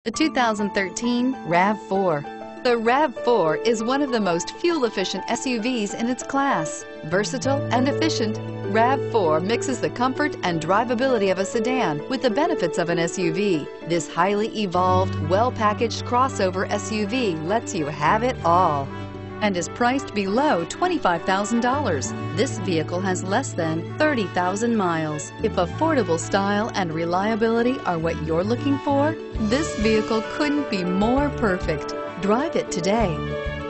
The 2013 RAV4. The RAV4 is one of the most fuel-efficient SUVs in its class. Versatile and efficient, RAV4 mixes the comfort and drivability of a sedan with the benefits of an SUV. This highly evolved, well-packaged crossover SUV lets you have it all and is priced below $25,000. This vehicle has less than 30,000 miles. If affordable style and reliability are what you're looking for, this vehicle couldn't be more perfect. Drive it today.